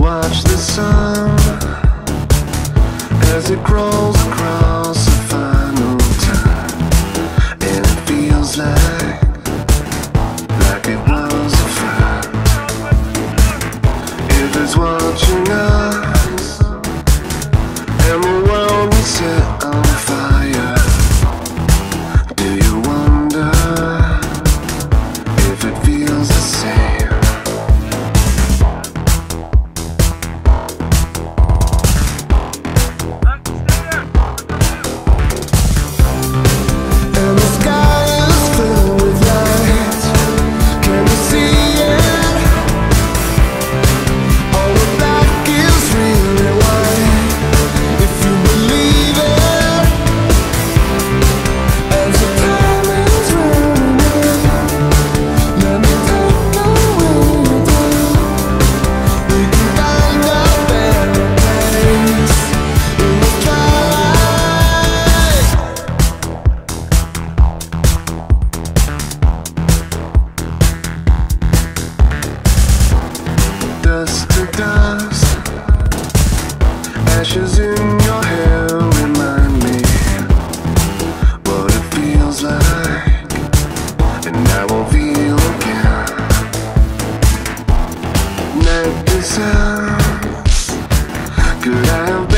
watch the sun as it crawls across the final time, and it feels like it was a friend. If it's watching us and the world is set on fire, do you wonder if it feels the same? Dust to dust, ashes in your hair remind me what it feels like, and I won't feel again. Night descends, could I have been